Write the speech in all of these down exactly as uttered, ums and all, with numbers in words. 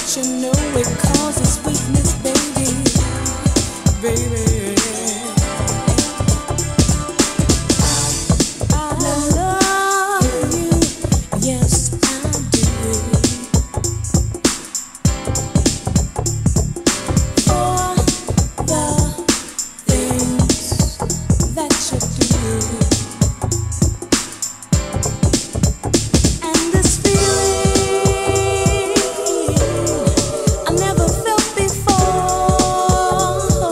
don't you know it causes weakness, baby, baby. I love you, yes I do. For the things that you do. And this feeling I never felt before.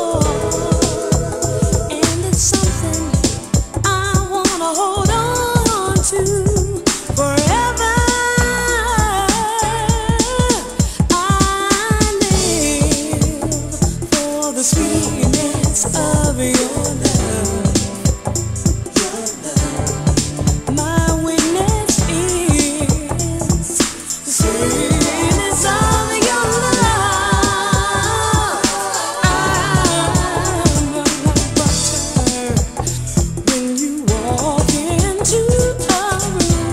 And it's something I wanna hold on to forever. I live for the sweetness of your love. My weakness is the sweetness of your love. I'm like butter when you walk into a room.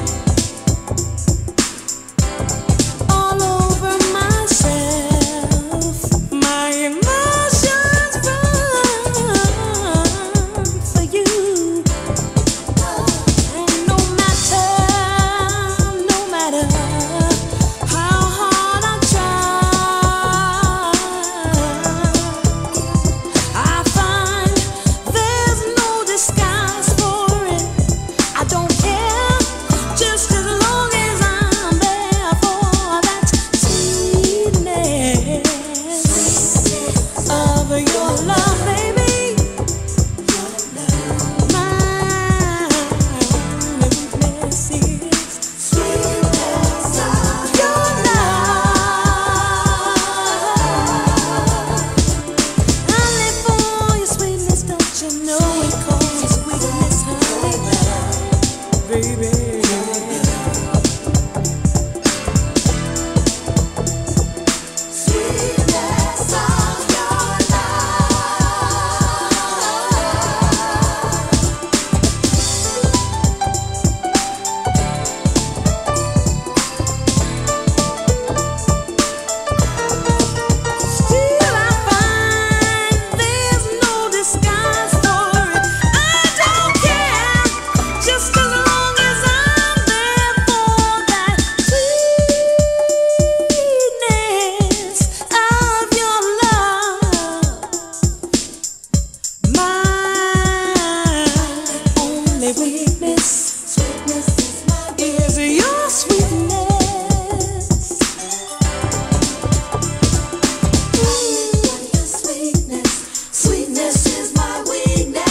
All over myself, my emotions run for you. And no matter, no matter how hard I try, I find there's no disguise for it. I don't care, just as long as I'm there for that sweetness of your love, baby. My weakness is sweetness of your love. I live for your sweetness, don't you know it causes weakness, honey, baby. Sweetness of your Still I find there's no disguise for it. I don't care, just as long as I'm there for that sweetness of your love. My only weakness is your sweetness. Sweetness, sweetness is my weakness.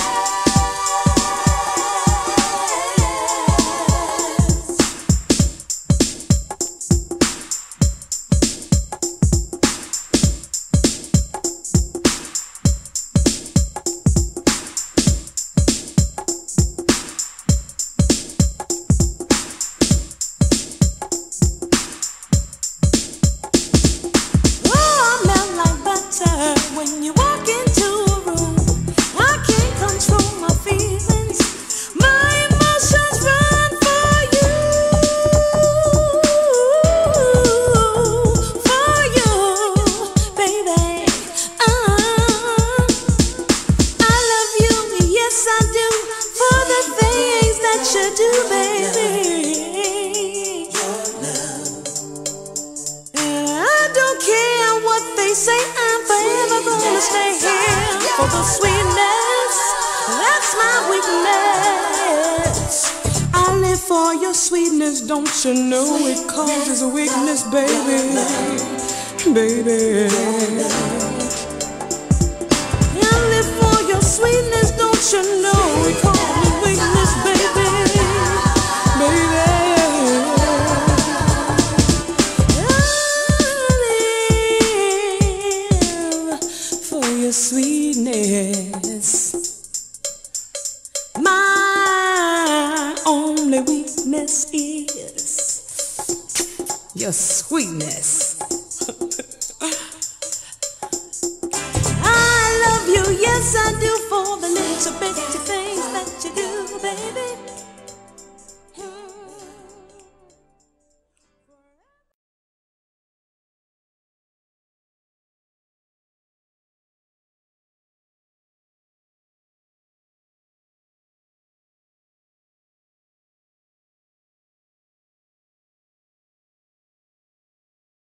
Oh, I melt like butter when you walk into a room. I can't control my feelings. My emotions run for you, for you, baby. Uh, I love you, yes I do, for the things that you do, baby. I don't care what they say, I'm forever gonna stay here for the sweetness. That's my weakness. I live for your sweetness, don't you know it causes a weakness, baby, baby. I live for your sweetness, don't you know it causes weakness, baby, baby. For your sweetness, my only weakness is your sweetness. I love you, yes I do, for the little bitty things